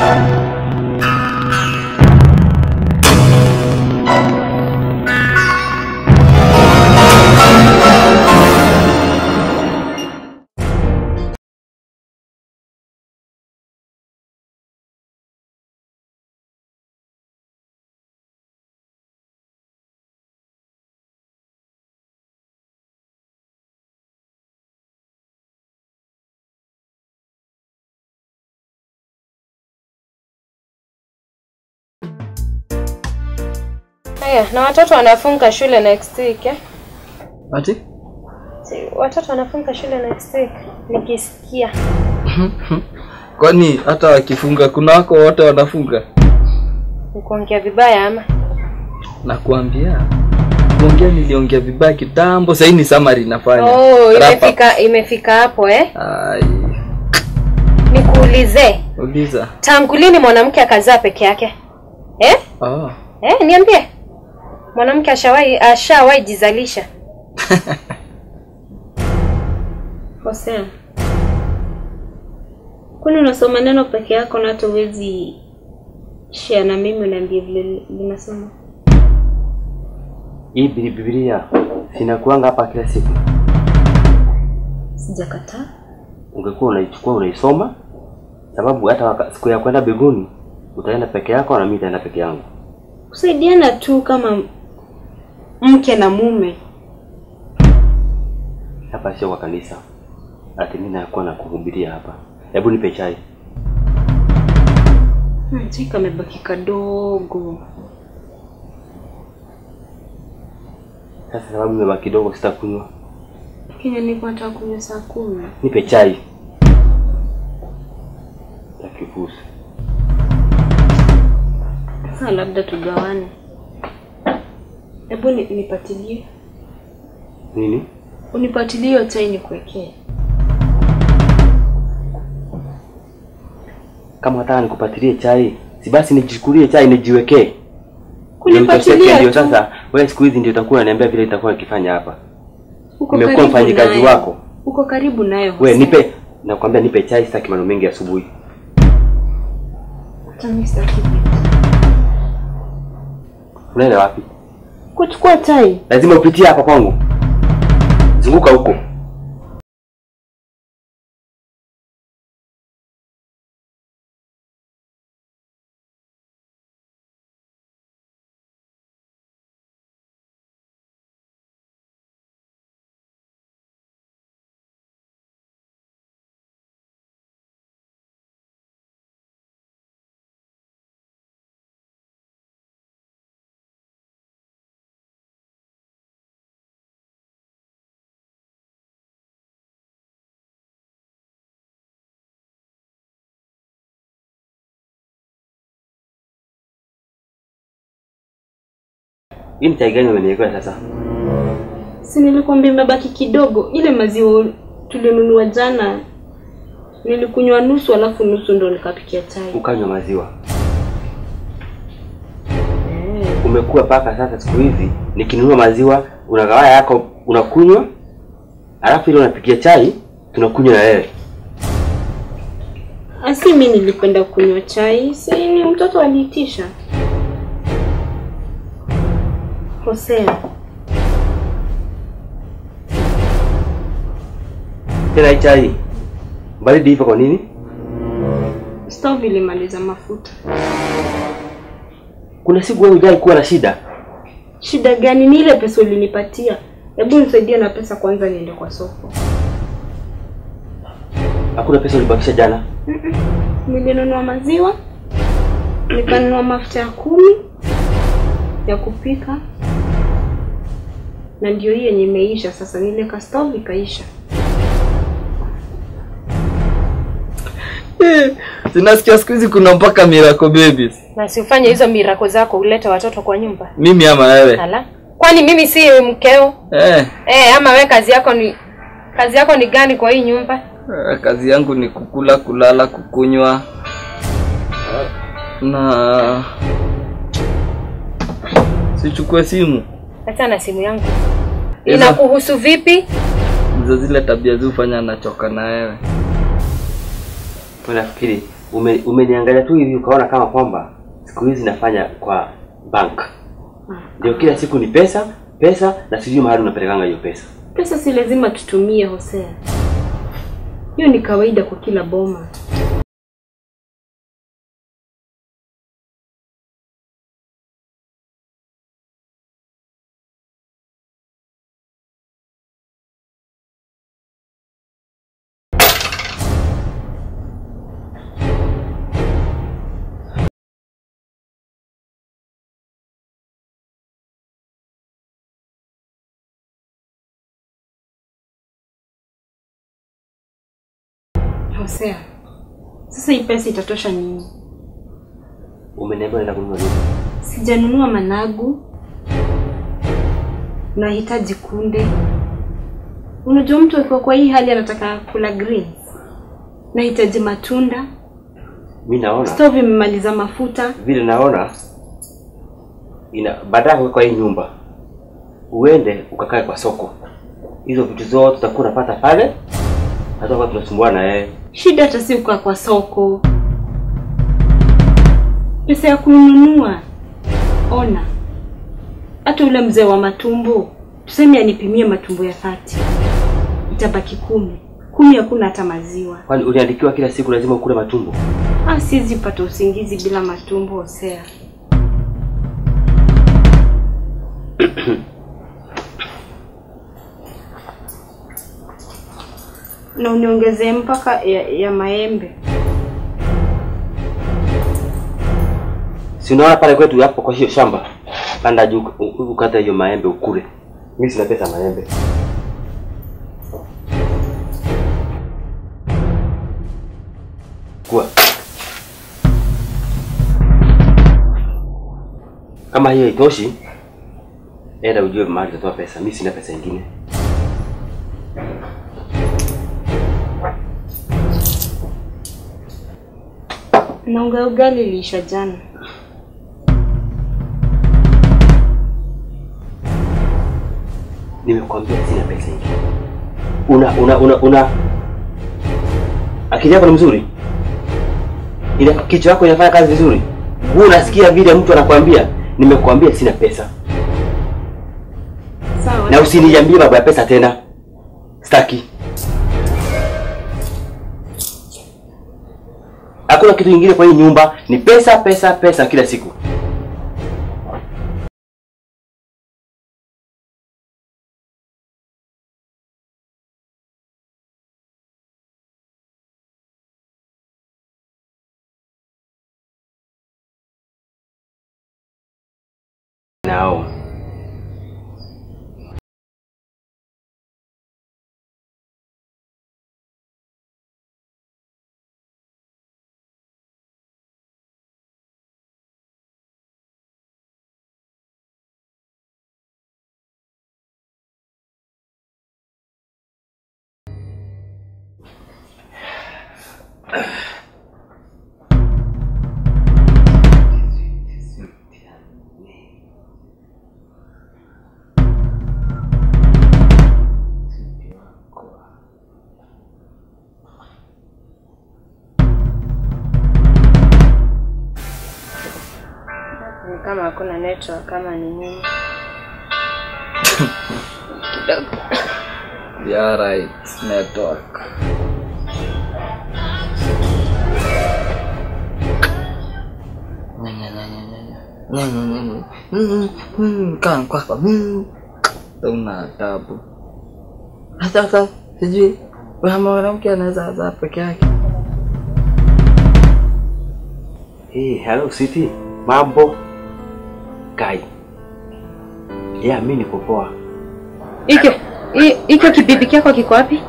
Haya, na watoto wanafunga shule next week eh? Ati? Watoto wanafunga shule next week, nikisikia. Kwani hata wakifunga kuna wako wote wanafunga? Nikuongea vibaya ama? Nakuambia. Kuongea niliongea vibaya kitambo, sasa ni summary nafanya. Oh, imefika hapo eh? Ai. Nikuulize. Uliza. Tangu lini mwanamke akazaa peke yake? Eh? Niambie. Mwanamke ashawahi jizalisha. Hosea. Kwani unasoma neno peke yako na hata huwezi share na mimi uniambie vile linasoma? Hii Biblia sinakuanga hapa kila siku. Sijakataa. Ungekuwa unaichukua unaisoma, sababu hata siku ya kwenda mbinguni utaenda peke yako na mimi nitaenda peke yangu. Kusaidiana tu kama mke na mume. Hapa sio kwa kanisa. Ati mimi nakuwa na kuhubiria hapa. Hebu nipe chai. Chai kamebaki kadogo. Sasa sababu nimebaki kidogo sitakunywa. Kenya niko nataka kunywa saa 10. Nipe chai. Takifusi. Sasa labda tugawane. Hebu nipatilie. Nini? Unipatilie hiyo chai nikuwekee. Kama nataka nikupatilie chai, si basi nijichukulie chai nijiwekee. Kunipatilia ndio sasa, wewe siku hizi ndio utakuwa unaniambia vile nitakuwa nikifanya hapa. Nimekuwa mfanyikazi wako. Uko karibu nayo. Wewe nipe, nakwambia nipe chai, sitaki maneno mengi asubuhi. Tamisa kipi? Unaenda wapi? Kuchukua chai. Lazima upitie hapa kwangu. Zunguka huko. Hii chai gani umeniwekea sasa? Si nilikwambia imebaki kidogo. Ile maziwa tulinunua jana nilikunywa nusu alafu nusu ndo nikapikia chai. Ukanywa maziwa. Umekuwa paka sasa siku hizi nikinunua maziwa unagawa yako unakunywa. Alafu ile unapikia chai tunakunywa na wewe. Asi mimi nilipenda kunywa chai, si ni mtoto aliitisha. Hosea. Tena chai. Baridi hivyo kwa nini? Stove ilimaliza mafuta. Kuna siku wewe hujai kuwa na shida. Shida gani? Ni ile pesa ulinipatia. Hebu nisaidie na pesa kwanza niende kwa soko. Hakuna pesa ulibakisha jana? Nilinunua maziwa. Nikanunua mafuta ya 10 ya kupika. Na ndio hii yenye imeisha sasa, nile ka stove ikaisha. Sinasikia siku hizi kuna mpaka miracle babies. Na si ufanye hizo miracle zako ulete watoto kwa nyumba. Mimi ama wewe? Hala. Kwani mimi si mkeo? Ama wewe kazi yako ni gani kwa hii nyumba? Kazi yangu ni kukula, kulala, kukunywa. Na sichukue simu. Acha na simu yangu. Inakuhusu vipi? Hizo zile tabia zufanya nachoka na wewe. Unafikiri umeniangalia tu hivi ukaona kama kwamba siku hizi nafanya kwa bank. Ndio kila siku ni pesa na sijui mahali unapelekanga hiyo pesa. Pesa si lazima tutumie, Hosea. Hiyo ni kawaida kwa kila boma. Hosea, sasa hii pesa itatosha nini? Umeniambia unaenda kununua nini? Sijanunua managu. Nahitaji kunde. Unajua mtu akiwa kwa hii hali anataka kula greens. Nahitaji matunda. Mimi naona stove imemaliza mafuta. Vile naona baadaye kwa hii nyumba uende ukakae kwa soko. Hizo vitu zote utakuwa unapata pale. Hata kama tunasumbuana na yeye. Shida hata si ukaa kwa soko. Pesa ya kununua. Ona. Hata ule mzee wa matumbo, tuseme anipimie matumbo ya 30. Itabaki 10. 10 hakuna hata maziwa. Kwani uliandikiwa kila siku lazima ukule matumbo? Siwezi pata usingizi bila matumbo, Hosea. Na uniongezee mpaka ya maembe. Si unaona pale kwetu hapo kwa hiyo shamba? Panda juu ukata hiyo maembe ukule. Mimi sina pesa maembe. Kwa kama hiyo itoshi, enda ujue mahali utatoa pesa. Mimi sina pesa nyingine. Na ugali liisha jana. Nimekwambia sina pesa nyingine. Una akili yako ni mzuri? Ile kichwa yako inafanya kazi vizuri? Wewe unasikia vile mtu anakuambia, nimekwambia sina pesa. Sawa. Na usiniambie mambo ya pesa tena. Sitaki. Hakuna kitu kingine kwa hii nyumba, ni pesa kila siku. Nao. Kama hakuna network kama ni nini. Kidogo. Yeah, right. Network. Kan kwa una tabu. Hata sijui mwanamke anaweza za peke yake. Hello City. Mambo. Kai. Mimi niko poa. Iko kibibi kyako kiko wapi?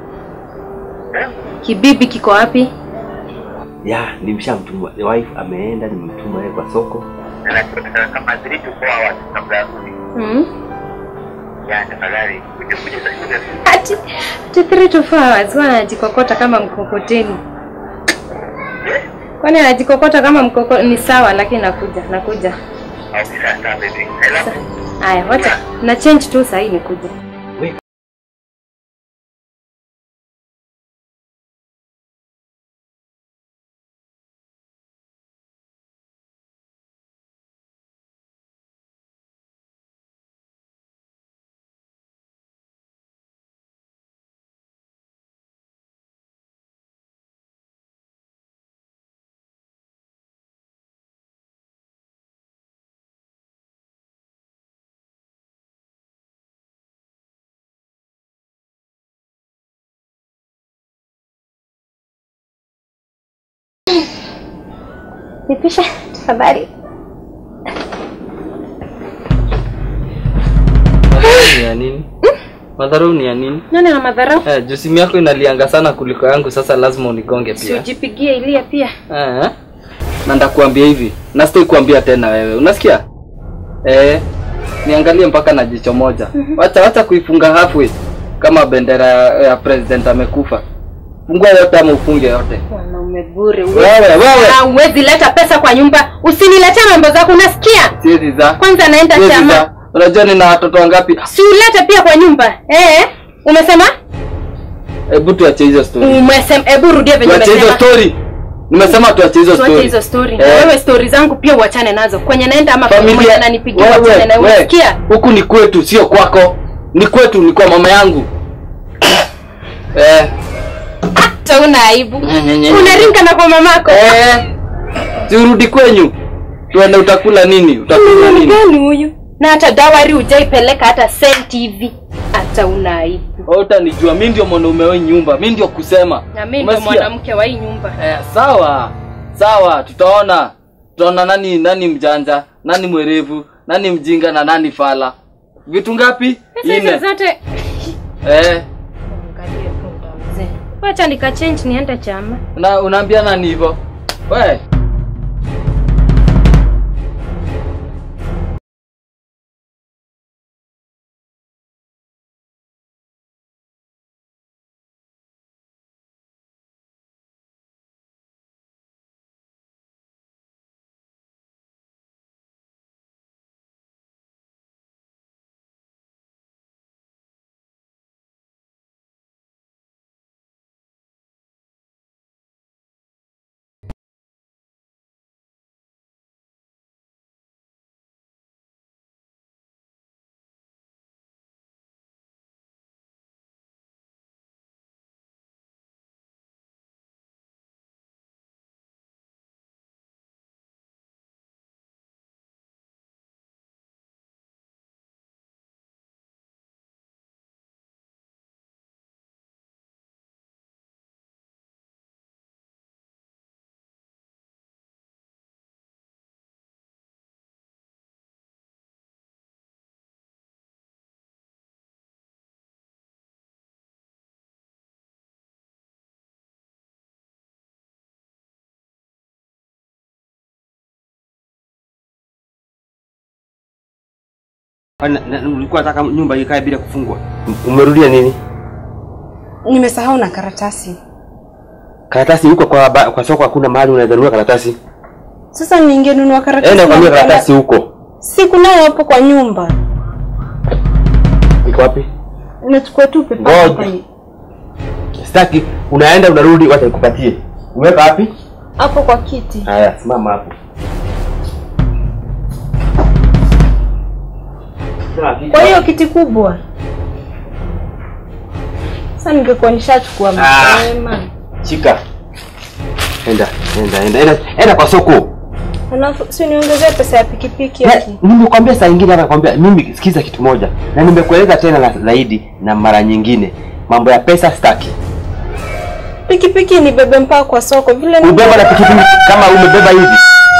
Kibibi kiko wapi? Nimeshamtuma. The wife ameenda, nimemtuma yeye kwa soko. Kama 3 to 4 hours kabla ya kurudi. Tafadhali kuja sasa. Ati 3 to 4 hours wanajikokota kama mkokoteni. Kwani anajikokota kama mkokoteni? Ni sawa, lakini nakuja. Okay, sasa baby. Haya, wacha na change tu sasa hivi nikuja. Nipisha tafadhali. Ni ya nini? Madharau ni ya nini? Nani na madharau? Juu simu yako inalianga sana kuliko yangu, sasa lazima unigonge pia. Usijipigie Ilia pia. Na ndakuambia hivi, na sitoi kuambia tena wewe. Unasikia? Niangalie mpaka na jicho moja. Wacha kuifunga halfway kama bendera ya president amekufa. Fungua yote ama ufunge yote. Mwanaume bure wewe. Wewe. Huwezi leta pesa kwa nyumba. Usiniletee mambo zako, unasikia? Siwezi za. Kwanza naenda chama. Unajua nina watoto wangapi? Si ulete pia kwa nyumba. Umesema? Hebu tuache hizo story. Umesema hebu rudia venye umesema. Tuache hizo story. Nimesema tuache hizo story. Tuache hizo story. Wewe story zangu pia uachane nazo. Kwenye naenda ama familia ananipigia uachane na wewe. Unasikia? Huku ni kwetu, sio kwako. Ni kwetu, ni kwa mama yangu. Hata una aibu. Unaringa na kwa mamako. Turudi kwenyu. Tuende utakula nini? Utakula nini? Gani huyu? Na hata dawari hujaipeleka hata senti hivi. Hata una aibu. Utanijua mimi ndio mwanaume wa nyumba. Mimi ndio kusema. Na mimi ndio mwanamke wa hii nyumba. Sawa, tutaona. Tutaona nani mjanja, nani mwerevu, nani mjinga na nani fala. Vitu ngapi? Pesa zote. Angalia tu mzee. Wacha nika change niende chama. Na unaambia nani hivyo? Wewe. Ulikuwa unataka nyumba ikae bila kufungwa. Umerudia nini? Nimesahau na karatasi. Karatasi huko kwa soko hakuna mahali unaweza nunua karatasi. Sasa ningenunua karatasi. Enda kwa karatasi huko. Siku nayo hapo kwa nyumba. Iko wapi? Unachukua tu pepa. Sitaki, unaenda unarudi wacha nikupatie. Umeweka wapi? Hapo kwa kiti. Haya, simama hapo. Kwa hiyo kiti kubwa. Sasa ningekuwa nishachukua mapema. Shika. Enda kwa soko. Alafu si niongezee pesa ya pikipiki yake. Nimekwambia saa nyingine nakwambia mimi sikiza kitu moja. Na nimekueleza tena zaidi na mara nyingine. Mambo ya pesa sitaki. Pikipiki ni bebe mpaka kwa soko vile ni. Ubeba na pikipiki kama umebeba hivi.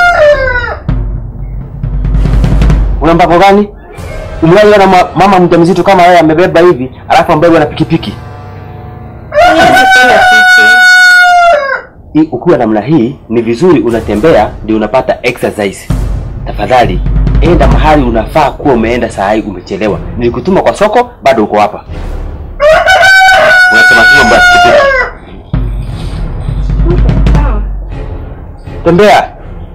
Una mpango gani? Umeona na mama mjamzito kama wewe amebeba hivi, alafu ambebwa na pikipiki. Ukiwa namna hii ni vizuri unatembea ndio unapata exercise. Tafadhali enda mahali unafaa kuwa umeenda saa hii umechelewa. Nilikutuma kwa soko bado uko hapa. Unasema tu mambo ya pikipiki. Tembea.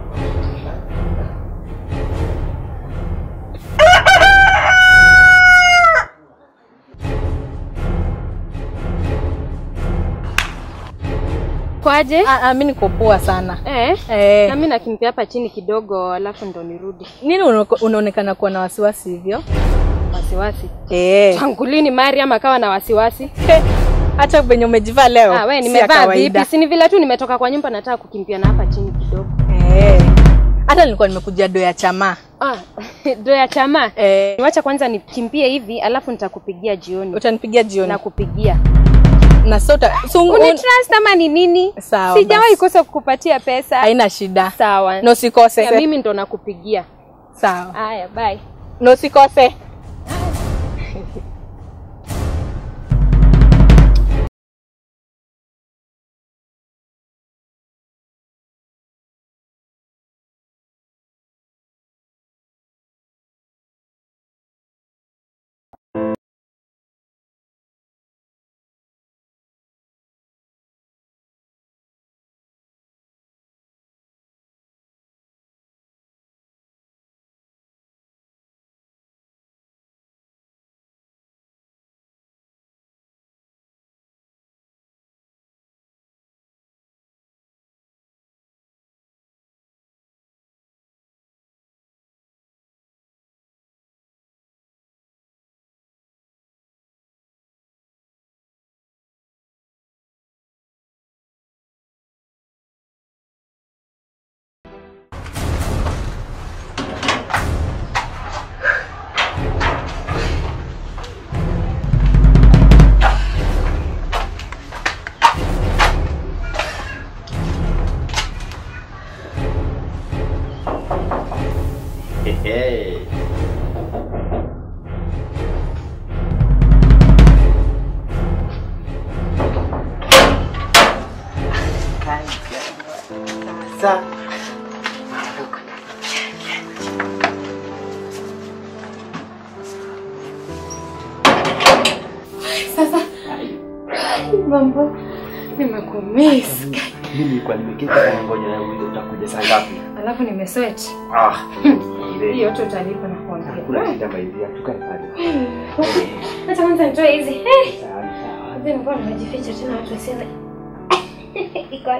Kwaje? Mimi niko poa sana. Na mimi nakimbia hapa chini kidogo alafu ndo nirudi. Nini unaonekana kuwa na wasiwasi hivyo? Wasiwasi? Tangu lini Mariam akawa na wasiwasi? Acha venye umejivaa leo. Wewe nimevaa vipi? Si ni vile tu nimetoka kwa nyumba nataka kukimbia na hapa chini kidogo. Hata nilikuwa nimekujia do ya chama. Do ya chama? Niacha kwanza nikimbie hivi alafu nitakupigia jioni. Utanipigia jioni? Nakupigia. Na sota Unitrust ama ni nini? Sawa. Sijawahi kosa kukupatia pesa. Haina shida. Sawa. Na usikose. Ya mimi ndo nakupigia. Sawa. Haya, bye. Na usikose. Hey. Sasa. Mambo nimekumisi. Mimi kwa nimeketi kwa ngoja na wewe utakuja saa ngapi? Alafu nimesweat. Hiyo yote utalipa na kuambia. Kuna shida baadhi ya tukae pale. Acha kwanza nitoe hizi. Sawa sawa. Ndio mbona najificha tena watu wasione. Iko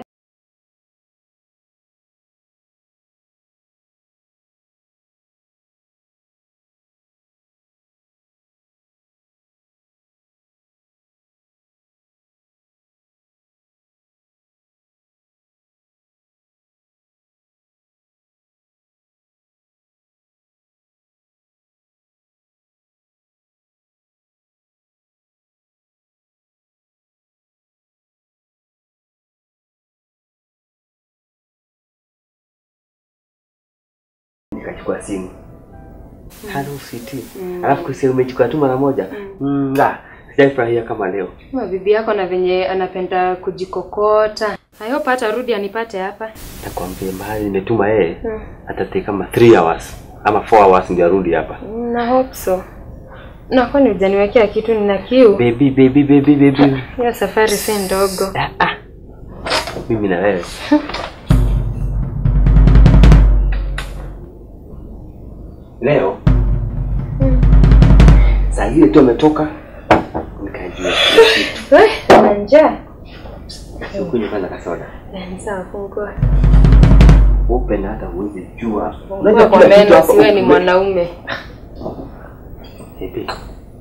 nikachukua simu. Hello City. Alafu kusema umechukua tu mara moja. Sijafurahia kama leo. Kwa bibi yako na venye anapenda kujikokota. Hayo pata rudi anipate hapa. Nakwambia mahali nimetuma yeye atateka kama 3 hours ama 4 hours ndio arudi hapa. Na hope so. Na kwani hujaniwekea kitu nina kiu? Baby. Hiyo safari si ndogo. Mimi na wewe. Leo saa ile tu ametoka nikajua Na njaa. kunywa kwanza kasoda. Ni sawa fungua. Open hata huwezi jua. Unajua kwa meno siwe ni mwanaume. Baby.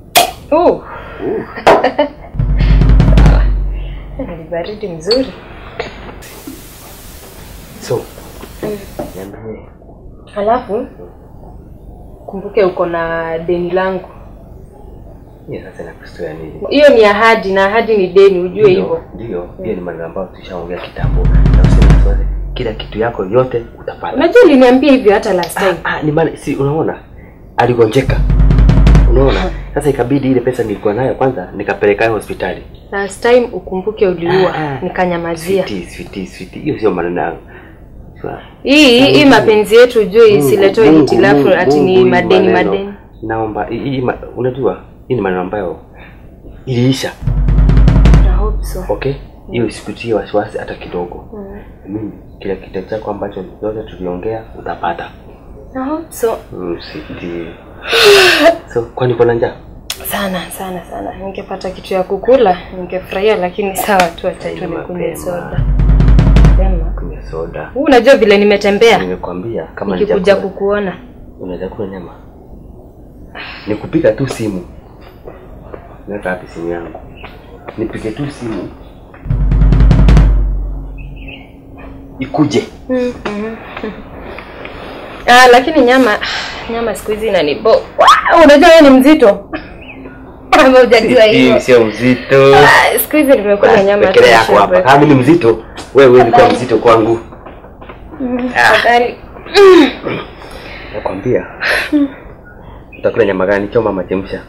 Ni baridi mzuri. So. Niambie. Halafu kumbuke uko na deni langu. Sasa nakustoa nini? Hiyo ni ahadi na ahadi ni deni, ujue hivyo. Ndio, pia ni maneno ambayo tushaongea kitambo. Na useme swali, kila kitu yako yote utapata. Unajua uliniambia hivyo hata last time. Ni maana si unaona? Aligonjeka. Unaona? Sasa ikabidi ile pesa nilikuwa nayo kwanza nikapeleka hospitali. Last time ukumbuke uliua, nikanyamazia. Sweetie. Hiyo sio maneno yangu. Hii mapenzi yetu ujue isiletwe hitilafu ati ni madeni. Naomba unajua hii ni maneno ambayo iliisha. I hope so. Okay? Hiyo isikutie wasiwasi hata kidogo. Mimi kila kitu chako ambacho yote tuliongea utapata. I hope so. Sweetie. So kwani kuna njaa? Sana. Ningepata kitu ya kukula, ningefurahia lakini sawa tu acha tu nikunywe soda. Kunywa soda. Unajua vile nimetembea? Nimekwambia kama nikikuja kukuona. Unaweza kula nyama. Nikupika tu simu. Naweka wapi simu yangu? Nipike tu simu. Ikuje. Lakini nyama siku hizi inanibo. Unajua wewe ni mzito. Kama hujajua hiyo. Hii sio mzito. Siku hizi nimekula nyama tu. Pekee yako hapa. Kama ni mzito, wewe ni kwa mzito kwangu. Afadhali. Nakwambia. Utakula nyama gani, choma ama chemsha?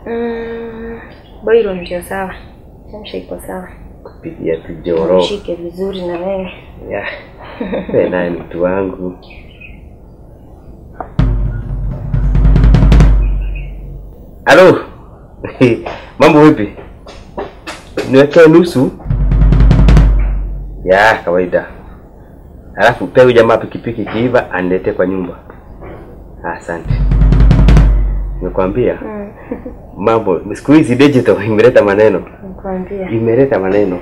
Boilo ndio sawa. Chemsha iko sawa. Pigia tujoro. Shike vizuri na wewe. Yeah. Wewe naye mtu wangu. Halo. Mambo vipi? Niwekee nusu. Ya, kawaida. Alafu pewe jamaa pikipiki kiiva anilete kwa nyumba. Asante. Nimekwambia. Mambo siku hizi digital imeleta maneno. Nimekwambia. Imeleta maneno.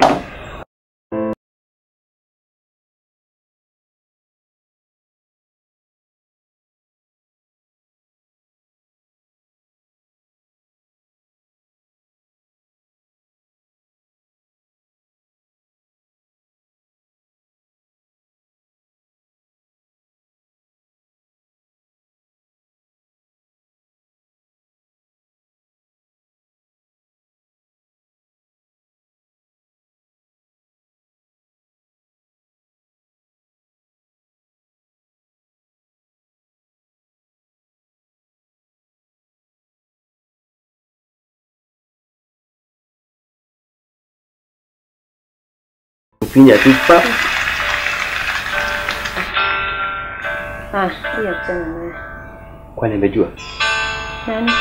Kufinya tupa. Hiyo tena naye. Kwani nimejua? Nani?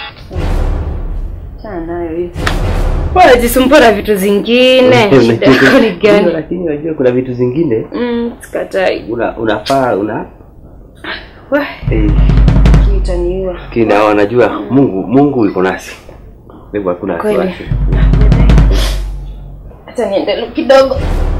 Nayo hiyo. Bora jisumbura vitu zingine. Shida yako ni gani? Lakini unajua kuna vitu zingine. Sikatai. Unafaa Wah. Kitaniua. Kina najua Mungu yuko nasi. Mungu hakuna wasiwasi. Acha niende kidogo.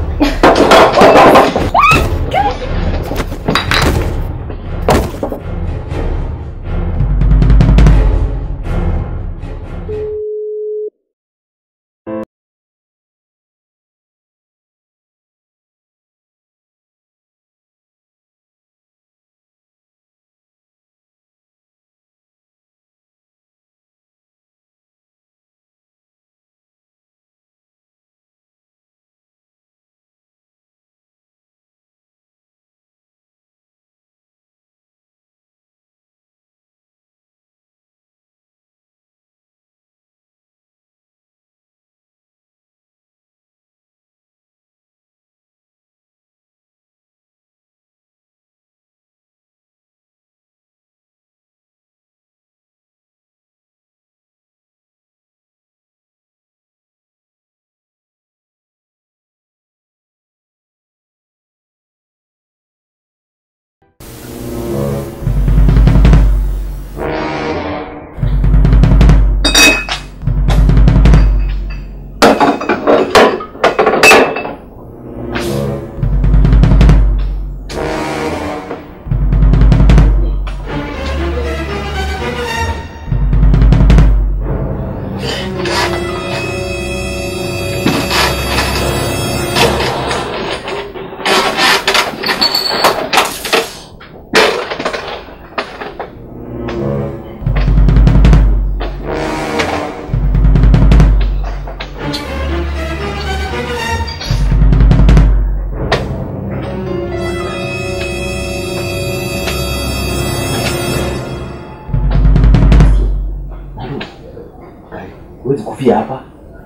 Huwezi kufia hapa.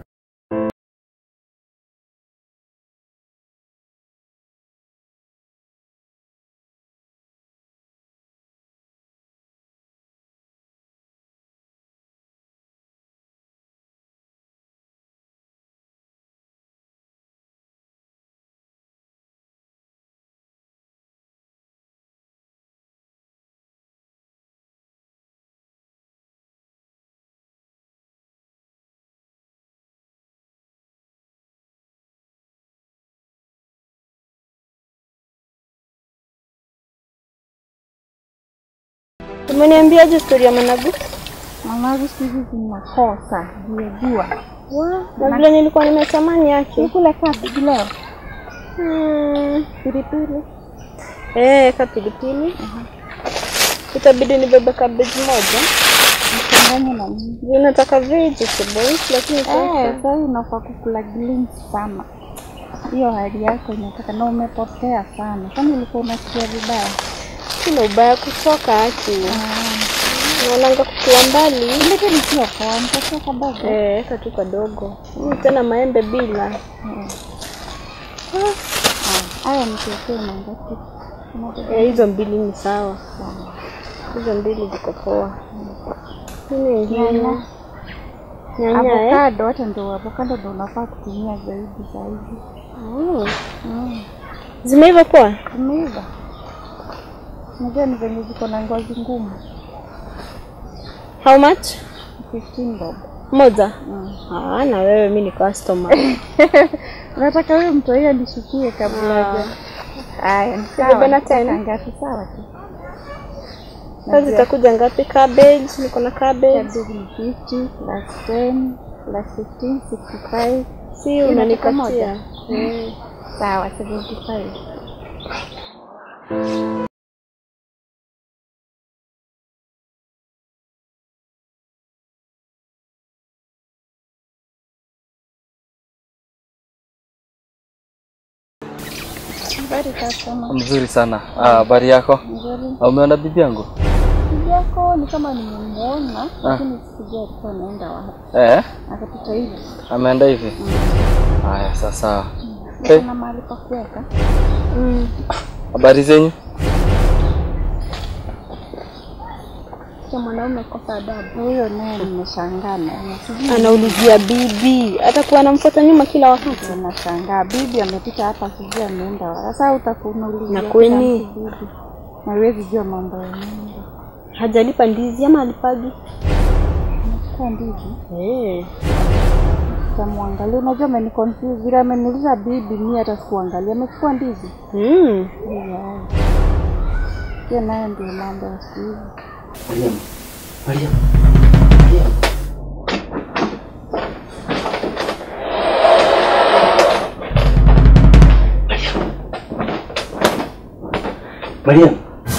Umeniambiaje story ya Managu? Managu siku zinakosa, jua. Na vile nilikuwa nimetamani yake. Nikula kapi leo. Pilipili. Ka pilipili. Itabidi nibebe cabbage moja. Mchanganye na nini? Unataka vegetables lakini Sasa unafaa kukula greens sana. Hiyo hali yako inataka na umepotea sana. Kwani ulikuwa unasikia vibaya? sina ubaya kutoka haki. Naonanga kukiwa mbali. Ndio nikiwa kwa mtoto kadogo. Katu kadogo. Tena maembe bila. Haya nikiwa na ngapi? Hizo mbili ni sawa. Hizo mbili ziko poa. Nini ingine? Avocado, hata ndio avocado ndio unafaa kutumia zaidi. Zimeiva poa? Zimeiva. Unajua ni venye ziko na ngozi ngumu. How much? 15 bob. Moja? Na wewe mimi ni customer. Unataka wewe mtu yeye nishukie kabla. Haya, ni sawa. Bebe na tena ngapi sawa tu. Sasa zitakuja ngapi? Cabbage, niko na cabbage. Cabbage ni 50 plus 10 plus 15 65. Si unanikatia. Sawa, 75. Mzuri sana. Habari yako? Mzuri. Umeona bibi yangu? Bibi yako ni kama nimemuona, lakini sijui alikuwa anaenda wapi. Akapita hivi. Ameenda hivi? Haya, sasa. Kuna mahali pa kuweka. Habari zenyu? Mwanaume kosa adabu. Huyo naye nimeshangaa naye. Anaulizia bibi, atakuwa anamfuata nyuma kila wakati. Nashangaa bibi amepita hapa sijui ameenda wapi. Sasa utakuuliza. Na kweni na huwezi jua mambo ya nini. Hajalipa ndizi ama alipagi? Kwa ndizi. Tamwangalia, unajua ameniconfuse vile ameniuliza bibi, mimi hata sikuangalia amechukua ndizi. Hiyo nayo ndio mambo ya siku. Mariam. Mariam.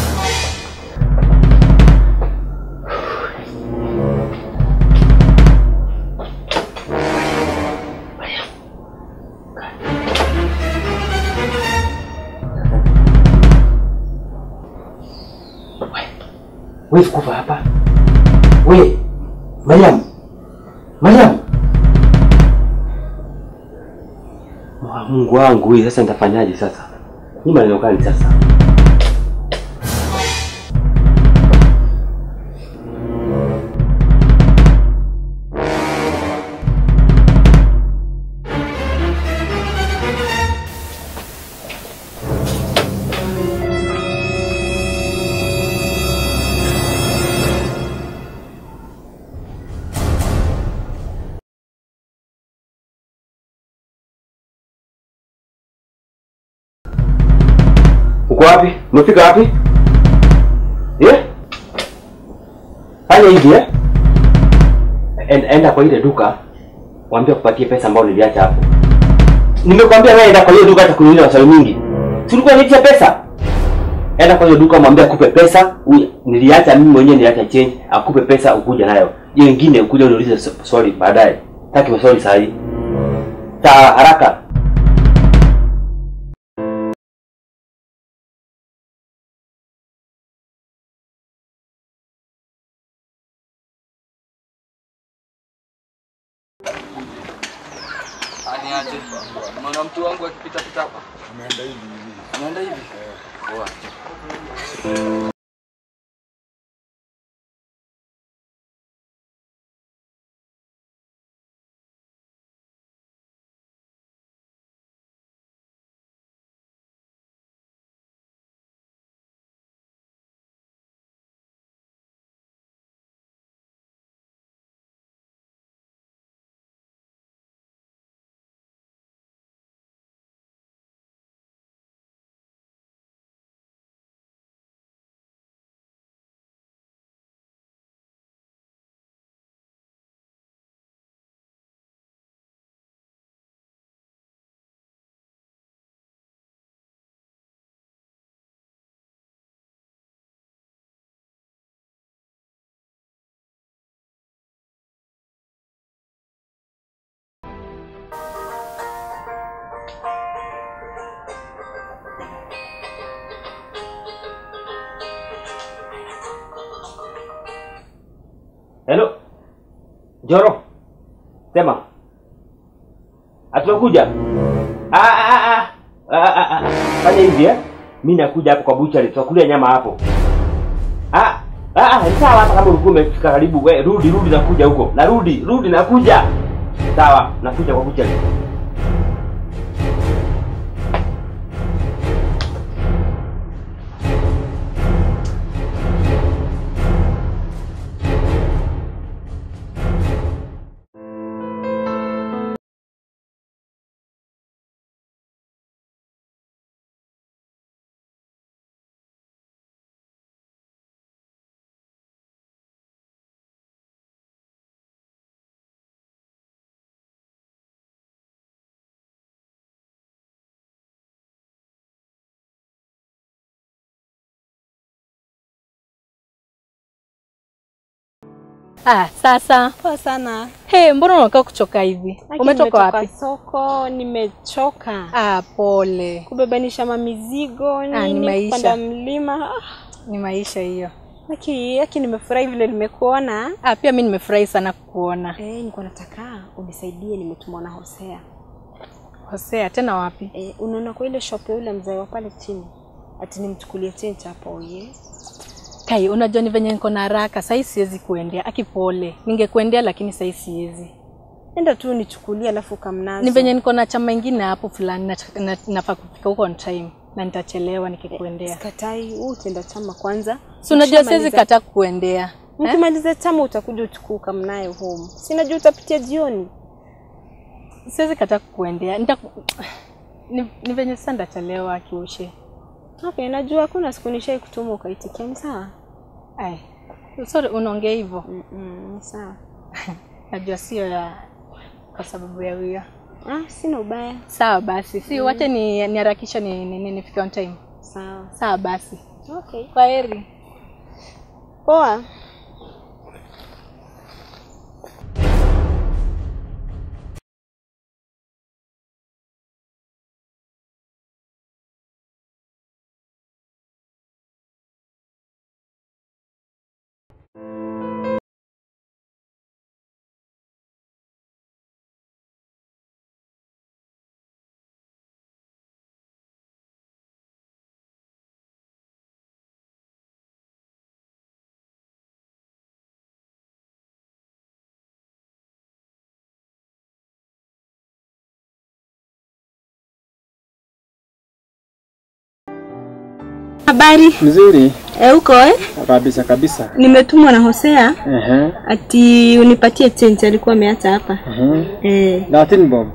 Wewe kufa hapa. Wewe Mariam. Mungu wangu, wewe sasa nitafanyaje sasa? Ni maneno gani sasa? Uko wapi? Umefika wapi? Fanya hivi enda kwa ile duka. Waambie kupatie pesa ambayo niliacha hapo. Nimekwambia wewe enda kwa hiyo duka hata kuniuliza maswali mingi. Si ulikuwa unanitia pesa? Enda kwa hiyo duka mwambie akupe pesa. Niliacha mimi mwenyewe niliacha change, akupe pesa ukuja nayo. Hiyo nyingine ukuja uniulize swali baadaye. Taki maswali saa hii. Haraka. Aniaje? Mwana mtu wangu akipita hapa. Ameenda hivi. Poa. Hello. Joro. Sema. Atakuja. Fanya hivi mimi nakuja hapo kwa buchari, tutakulia nyama hapo. Sawa, hata kama ulikuwa umefika karibu, wewe rudi nakuja huko. Rudi nakuja. Sawa, nakuja kwa buchari. Sasa. Poa sana. Mbona unakaa kuchoka hivi? Umetoka wapi? Soko, nimechoka. Pole. Kubebanisha mamizigo, kupanda mlima. Ni maisha hiyo. Haki nimefurahi vile nimekuona. Pia mimi nimefurahi sana kukuona. Niko nataka unisaidie, nimetumwa na Hosea tena wapi? Unaona kwa ile shop yule mzee wa pale chini. Ati nimchukulie change hapo Kai, unajua ni venye niko na haraka, sasa siwezi kuendea. Akipole. Ningekuendea lakini sasa siwezi. Enda tu nichukulie alafu kamnazo. Ni venye niko na chama ingine hapo fulani nafaa kufika huko on time na nitachelewa nikikuendea. Sikatai, utaenda chama kwanza. Si unajua siwezi kataa kuendea. Ukimaliza chama utakuja uchukue kamnayo home. Sinajua utapitia jioni. Siwezi kataa kuendea. Ni venye sasa ndachelewa kiushe. Okay, najua hakuna siku nishai kutuma ukaitikia, sawa? Sorry, unaongea hivyo? Sawa. Najua sio kwa sababu ya huyo. Sina ubaya. Sawa basi. Si wacha niharakisha nifike on time. Sawa. Sawa basi. Okay. Kwaheri. Poa. Habari? Mzuri. Uko Kabisa. Nimetumwa na Hosea. Ati unipatie change, alikuwa ameacha hapa. 13 bob.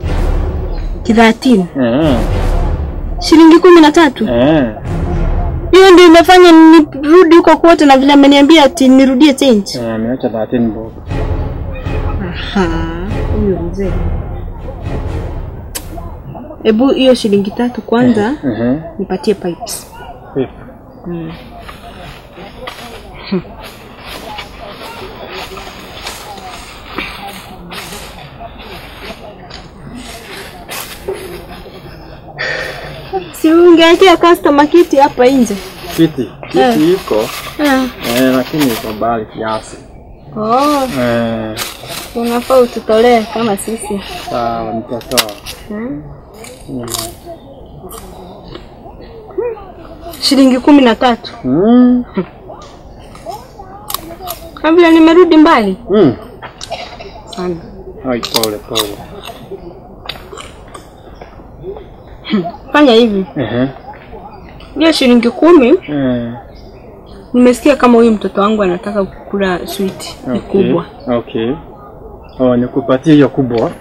13. Shilingi 13. Hiyo ndio imefanya nirudi huko kwote na vile ameniambia ati nirudie change. Ameacha 13 bob. Huyo mzee. Ebu hiyo shilingi 3 kwanza. Nipatie pipes. Si ungeatia customer kiti hapa nje. Kiti iko. Lakini iko mbali kiasi. Unafaa ututolee kama sisi. Sawa, nitatoa. Shilingi 13. Kabla nimerudi mbali. Sana. Pole. Fanya hivi. Hiyo shilingi 10. Nimesikia kama huyu mtoto wangu anataka kukula sweet kubwa. Okay. Nikupatie hiyo kubwa.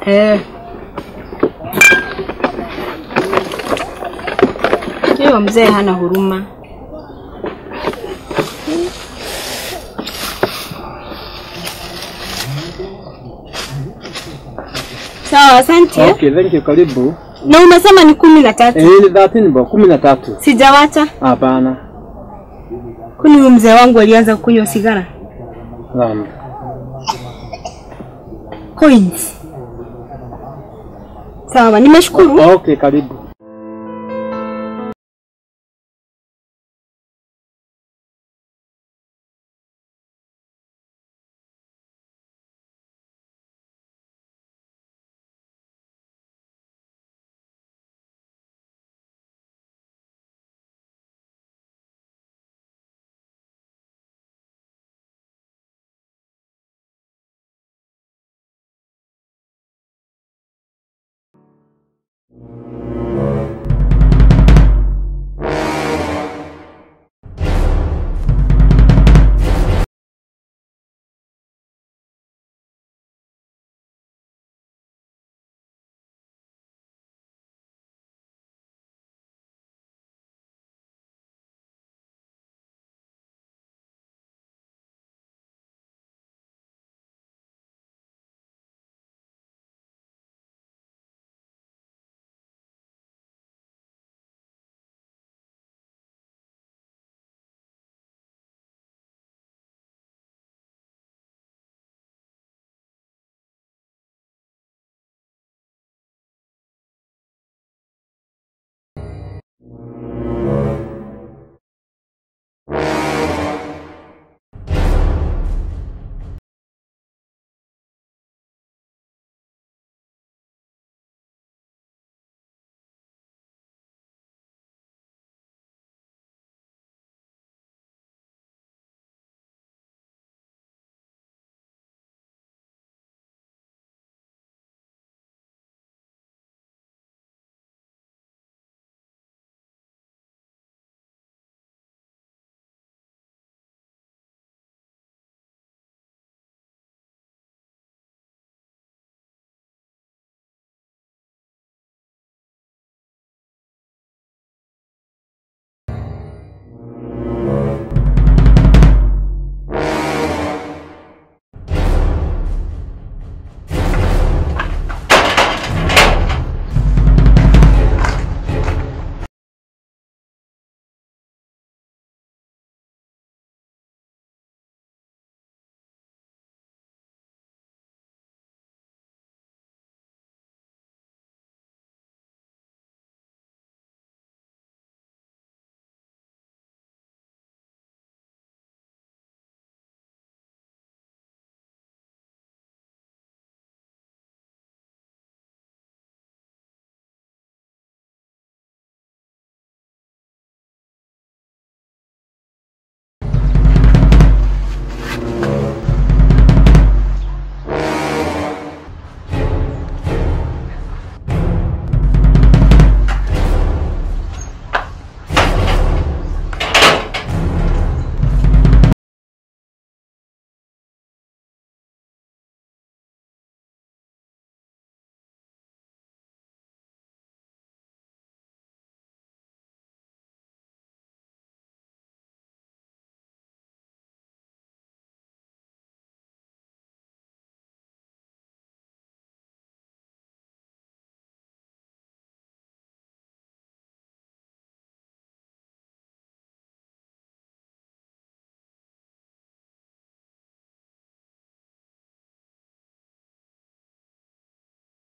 Hiyo mzee hana huruma. Sawa, asante. Okay, thank you, karibu. Na umesema ni 13. Ni 13 bob, 13. Sijawacha? Hapana. Kuni huyu mzee wangu alianza kunywa sigara? Naam. Coins. Sawa, nimeshukuru. Okay, karibu.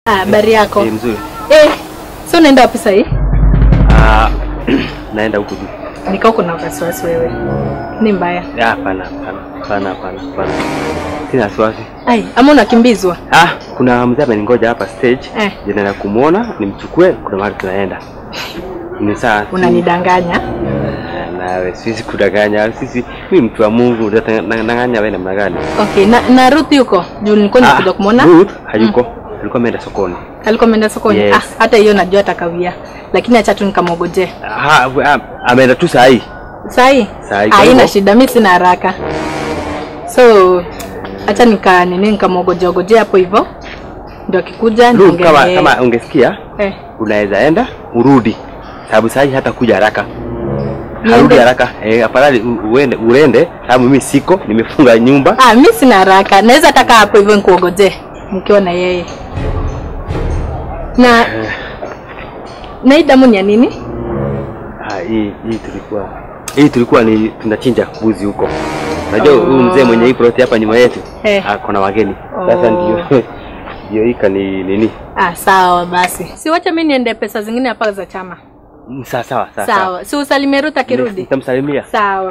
Habari yako? Mzuri. So unaenda wapi sasa hii? Naenda huko juu. Nikao kuna wasiwasi wewe. Ni mbaya. Hapana. Sina wasiwasi. Ama unakimbizwa? Kuna mzee ameningoja hapa stage. Naenda kumuona, nimchukue kuna mahali tunaenda. Ni sawa. Unanidanganya? Nawe sisi kudanganya. Mimi mtu wa Mungu, unadanganya wewe namna gani? Okay, na Ruth yuko? Juu nilikuwa nimekuja kumuona. Ruth hayuko. Alikuwa ameenda sokoni. Yes. Hata hiyo najua atakawia. Lakini acha tu nikamgoje. Ameenda tu saa hii. Haina shida, mimi sina haraka. So acha nikamgoje hapo hivyo. Ndio akikuja niongee. Kama ungesikia unaweza enda urudi. Sababu saa hii hata kuja haraka. Harudi haraka. Afadhali uende sababu mimi siko, nimefunga nyumba. Mimi sina haraka. Naweza taka hapo hivyo nikuogoje nikiwa na yeye. Na hii damu ni ya nini? Hii tulikuwa ni tunachinja mbuzi huko. Unajua huyu mzee mwenye hii plot hapa nyuma yetu kuna wageni. Sasa ndio hika ni nini? Sawa basi. Si wacha mimi niende pesa zingine hapa za chama. Sawa. Si usalimie Ruth akirudi? Nitamsalimia. Sawa.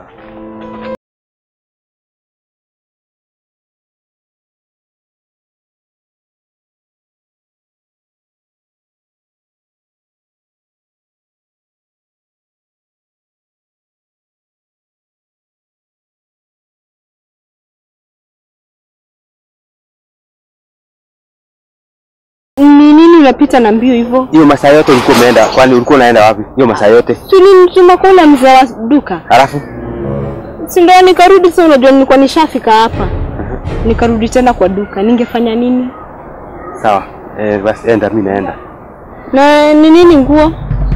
Nini unapita na mbio hivyo? Hiyo masaa yote ulikuwa umeenda, kwani ulikuwa unaenda wapi? Hiyo masaa yote. Si nini tunakwenda mzee wa duka. Alafu? Si ndio nikarudi sasa, unajua nilikuwa nishafika hapa. Nikarudi tena kwa duka. Ningefanya nini? Sawa. Basi enda, mimi naenda. Na nini nguo?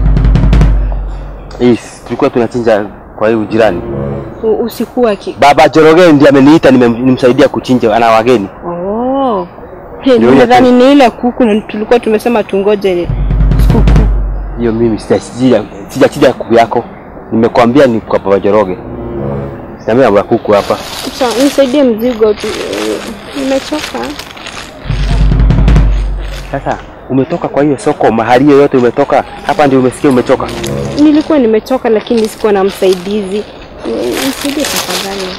Tulikuwa tunachinja kwa hiyo jirani. Usikuwa Baba Joroge ndiye ameniita nimemsaidia kuchinja ana wageni. Nadhani ni ile kuku na tulikuwa tumesema tungoje kuku. Hiyo mimi sijachinja kuku yako. Nimekwambia ni kwa Baba Joroge. Sasa mimi kuku hapa. Sawa, nisaidie mzigo tu. Nimechoka. Sasa umetoka kwa hiyo soko mahali yote umetoka? Hapa ndio umesikia umechoka? Nilikuwa nimechoka lakini sikuwa na msaidizi. Nisaidie tafadhali.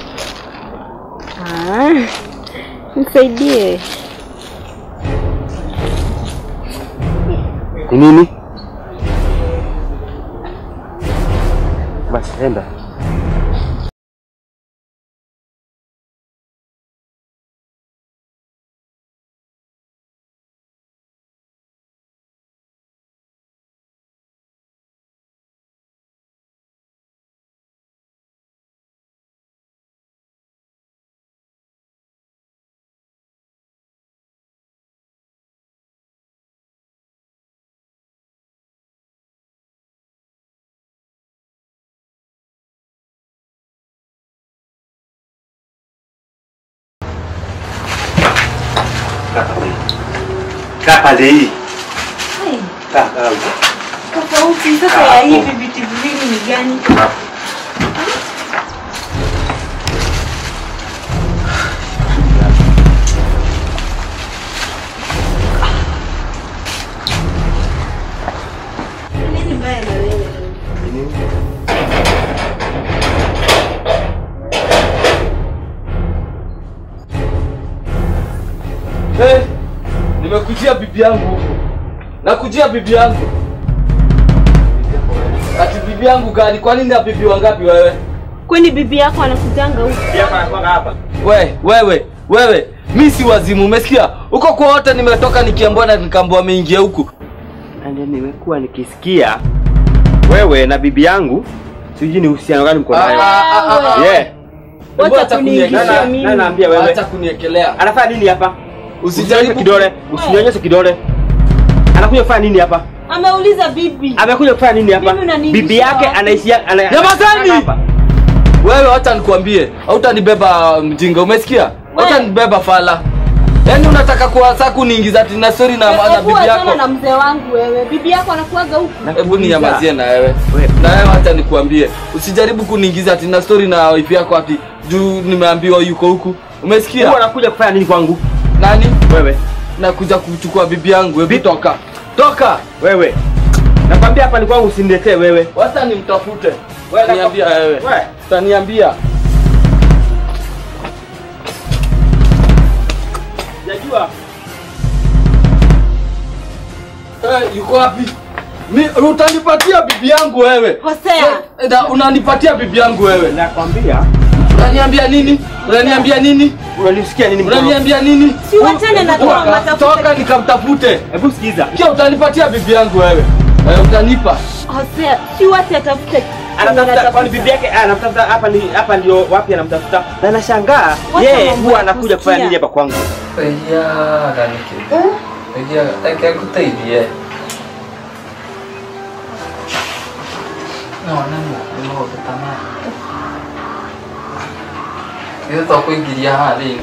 Nisaidie. Nini? Basi enda. Kapa hii. Tofauti sasa ya hivi vitu viwili ni gani? Nini mbaya na wewe? Nimekujia bibi yangu huko. Nakujia bibi yangu. Ati bibi yangu gani? Kwa nini na bibi wangapi wewe? Kwani bibi yako anakujanga huko? Bibi yako anakuwa hapa. Wewe, mimi si wazimu, umesikia? Huko kwa wote nimetoka nikiambiwa na nikaambiwa ameingia huku. Ndio nimekuwa nikisikia wewe na bibi yangu sijui ni uhusiano gani mko nayo. Wacha kuniekelea mimi. Naambia wewe. Acha kuniekelea. Anafanya nini hapa? Usijaribu kidole, usinyonyeshe kidole. Anakuja kufanya nini hapa? Ameuliza bibi. Amekuja kufanya nini hapa? Bibi yake anaishia Nyamazani! Wewe acha nikwambie, hautanibeba mjinga, umesikia? Hautanibeba fala. Yaani unataka kuanza kuniingiza tena story na bibi yako. Na mzee wangu wewe. Bibi yako anakuaga huku. Hebu ninyamazie na wewe. Na wewe acha nikwambie, usijaribu kuniingiza tena story na wife yako ati juu nimeambiwa yuko huku. Umesikia? Huyu anakuja kufanya nini kwangu? Nani? Wewe. nakuja kuchukua bibi yangu. Hebu toka. Toka. Wewe. Nakwambia hapa ni kwangu usiniletee wewe. Wacha nimtafute. Wewe niambia wewe. Wewe. Utaniambia. Unajua? Yuko wapi? Utanipatia bibi yangu wewe. Hosea. Unanipatia bibi yangu wewe. Nakwambia. Unaniambia nini? Unaniambia nini? Unanisikia nini mkono? Unaniambia nini? Si wachane na Tom atafute. Toka nikamtafute. Hebu sikiza. Kia utanipatia bibi yangu wewe. Utanipa. Hosea, si watu atafute. Anatafuta kwa bibi yake, anatafuta hapa ndio wapi anamtafuta. Na nashangaa yeye huwa anakuja kufanya nini hapa kwangu? Ya, ganiki. Ya, atakusaidia. Naona ni kutama. Hiyo tutakuingilia hali.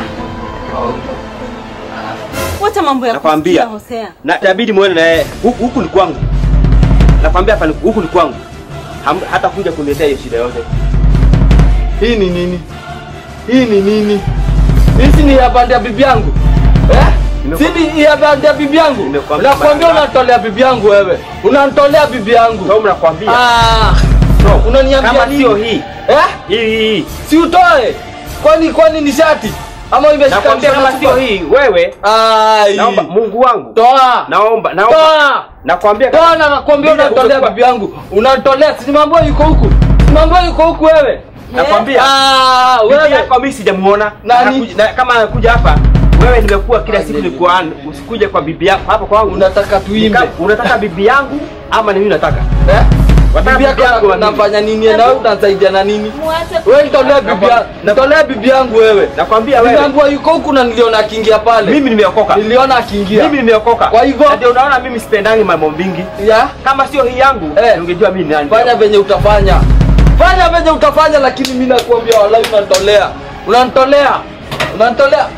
Wacha mambo ya kusikia Hosea. Na itabidi muone na yeye. Huku ni kwangu. Nakwambia hapa huku ni kwangu. Hata kuja kuniletea hiyo shida yote. Hii ni nini? Hii ni nini? Hizi ni ya bandi ya bibi yangu. Sidi ya bandi ya bibi yangu. Nakwambia unatolea bibi yangu wewe. Unanitolea bibi yangu. Ndio mnakwambia. Unaniambia kama nini? Sio hii. Hii. Si utoe. Kwani ni shati? Ama imeshika kama sio hii wewe. Naomba Mungu wangu. Toa. Naomba. Toa. Nakwambia. Toa na nakwambia unatolea bibi yangu. Unatolea si mambo yuko huku. Si mambo yuko huku wewe. Nakwambia. Wewe yako mimi sijamuona. Kama anakuja hapa wewe nimekuwa kila siku nikuana usikuje kwa bibi yako hapa kwangu. Unataka tuimbe. Unataka bibi yangu ama ni mimi nataka? Bibi yako anafanya nini na wewe utasaidia na nini? Wewe nitolea bibi yangu wewe. Nakwambia wewe. Bibi yangu yuko huku na niliona akiingia pale. Mimi nimeokoka. Niliona akiingia. Mimi nimeokoka. Kwa hivyo ndio unaona mimi sipendangi mambo mingi. Kama sio hii yangu ungejua mimi nani. Fanya venye utafanya. Fanya venye utafanya lakini mimi nakuambia wallahi unanitolea. Unanitolea.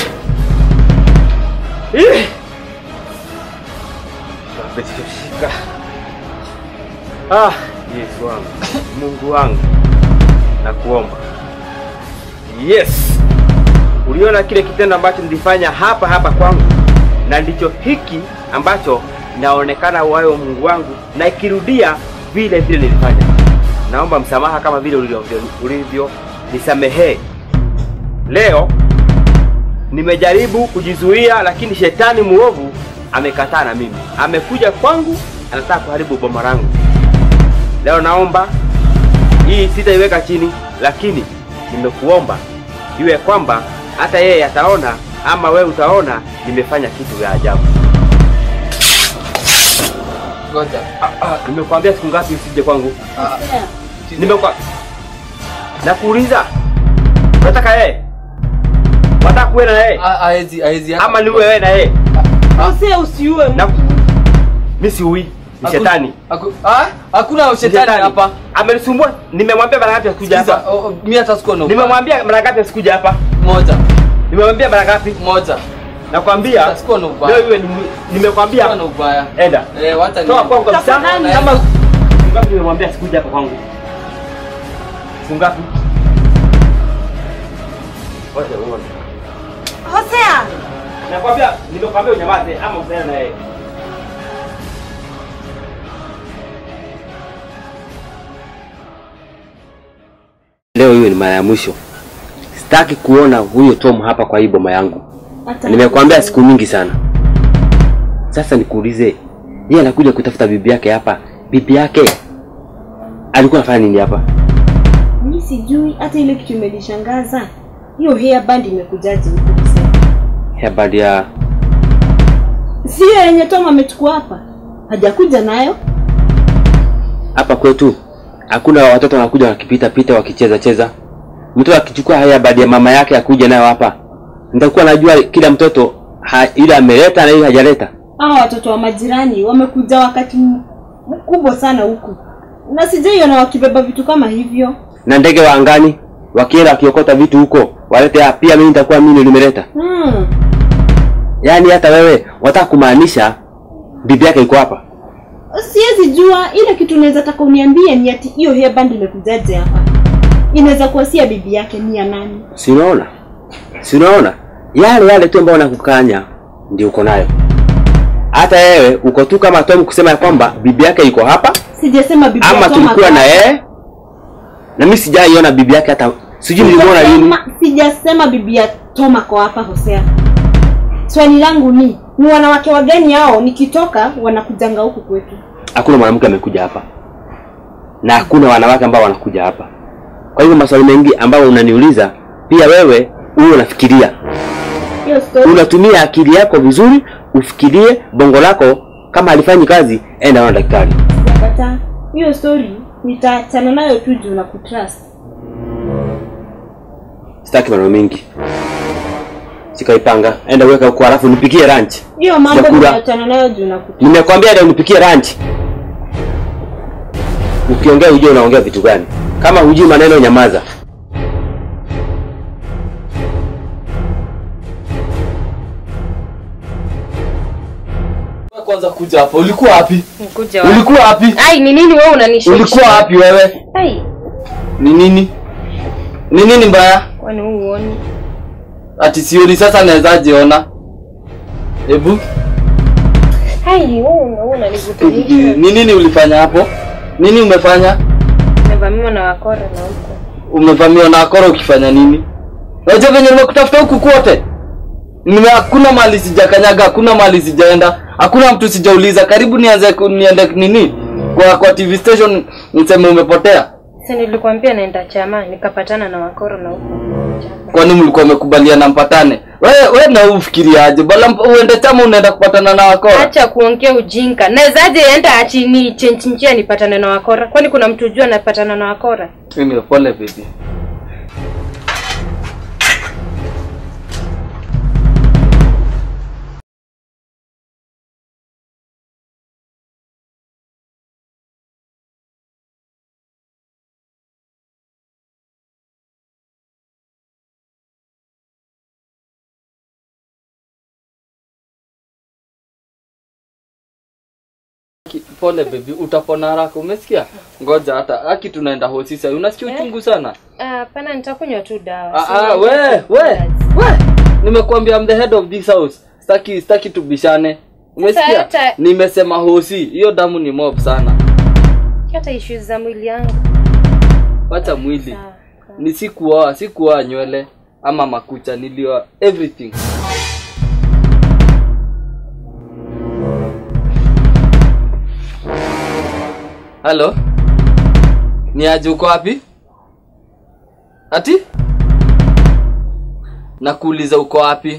Shika. Yesu wangu. Mungu wangu. Nakuomba. Yes. Uliona kile kitendo ambacho nilifanya hapa kwangu na ndicho hiki ambacho naonekana wayo Mungu wangu na ikirudia vile nilifanya. Naomba msamaha kama vile ulivyo nisamehe. Leo nimejaribu kujizuia lakini shetani muovu amekataa na mimi. Amekuja kwangu anataka kuharibu boma langu. Leo naomba hii sitaiweka chini lakini nimekuomba iwe kwamba hata yeye ataona ama wewe utaona nimefanya kitu ya ajabu. Ngoja. Nimekuambia siku ngapi usije kwangu? Nakuuliza. Unataka yeye? Unataka kuwe na yeye? Haezi. Ama ni wewe na yeye? Hosea usiue. Mimi siui. Ni shetani. Hakuna shetani hapa. Amenisumbua. Nimemwambia mara ngapi asikuja hapa? Mimi hata sikuwa na. Nimemwambia mara ngapi asikuja hapa? Moja. Nimemwambia mara ngapi? Moja. Nakwambia sikuwa na ubaya. Leo nimekwambia sikuwa na ubaya. Enda. Wacha ni. Toa kwangu kabisa. Kama ngapi nimemwambia asikuja hapa kwangu? Ngapi? Wacha uone. Hosea. Nakwambia nimekwambia unyamaze ama usiende na yeye. Leo hiyo ni mara ya mwisho. Sitaki kuona huyo Tom hapa kwa hii boma yangu. Nimekwambia siku nyingi sana. Sasa nikuulize, yeye anakuja kutafuta bibi yake hapa. Bibi yake alikuwa anafanya nini hapa? Mimi sijui, hata ile kitu imenishangaza. Hiyo hair band imekujaje huko sasa? Hair band ya sio yenye Tom amechukua hapa. Hajakuja nayo. Hapa kwetu hakuna watoto wanakuja wakipita wakicheza. Mtoto akichukua hair band ya mama yake akuja nayo hapa. Nitakuwa najua kila mtoto ile ameleta na ile hajaleta. Hao watoto wa majirani wamekuja wakati mkubwa sana huku. Na sijaiona wakibeba vitu kama hivyo. Na ndege wa angani wakienda wakiokota vitu huko, walete pia mimi nitakuwa mimi nimeleta. Yaani hata wewe wataka kumaanisha bibi yake iko hapa? Siwezi jua, ile kitu naweza taka uniambie ni ati hiyo hair band imekujaje hapa. Inaweza kuwa si bibi yake, ni ya nani? Si unaona? Yale tu ambao wanakukanya ndio uko nayo. Hata wewe uko tu kama Tom kusema ya kwamba bibi yake iko hapa. Sijasema bibi yake. Ama tulikuwa na yeye. Na mimi sijaiona bibi yake hata sijui nilimwona lini. Sijasema bibi ya Toma kwa hapa Hosea. Swali langu ni wanawake wageni hao nikitoka wanakujanga huku kwetu? Hakuna mwanamke amekuja hapa. Na hakuna wanawake ambao wanakuja hapa. Kwa hivyo maswali mengi ambao unaniuliza pia wewe unafikiria. Unatumia akili yako vizuri, ufikirie bongo lako kama alifanyi kazi, enda na daktari. Sasa hiyo story nitaachana nayo tu juu na kutrust. Sitaki maneno mengi. Sikaipanga, enda weka huko alafu nipikie lunch. Hiyo mambo nitaachana nayo juu na kutrust. Nimekwambia ndio unipikie lunch. Ukiongea ujue unaongea vitu gani? Kama hujui maneno nyamaza. Kwanza kuja hapa. Ulikuwa wapi? Kuja wapi? Ulikuwa wapi? Ai, ni nini wewe unanishushia? Ulikuwa wapi wewe? Ai. Ni nini? Ni nini mbaya? Kwani uone? Ati sioni sasa nawezaje ona? Hebu. Ai, wewe unanivutanisha. Ni nini ulifanya hapo? Nini umefanya? Nimevamiwa na wakora na huko. Umevamiwa na wakora ukifanya nini? Unajua venye nimekutafuta huku kwote? Hakuna mali sijakanyaga, hakuna mali sijaenda, hakuna mtu sijauliza. Karibu niende nini? Kwa TV station niseme umepotea. Sasa nilikwambia naenda chama, nikapatana na wakora na huko. Kwani mlikuwa mmekubaliana mpatane? Wewe na ufikiriaje? Bala uende chama unaenda kupatana na wakora? Acha kuongea ujinga. Nawezaje enda ati ni change njia nipatane na wakora? Kwani kuna mtu jua anapatana na wakora? Mimi pole baby. Pole baby, utapona haraka, umesikia? Ngoja hata tunaenda hospitali. Unasikia uchungu sana? Hapana, nitakunywa tu dawa. We. Nimekuambia I'm the head of this house. Sitaki tubishane. Umesikia? Nimesema hosi. Hiyo damu ni mob sana. Hata issues za mwili yangu. Wacha mwili. Ni sikuoa nywele ama makucha, nilioa everything. Hello? Ni aje uko wapi? Ati? Nakuuliza uko wapi?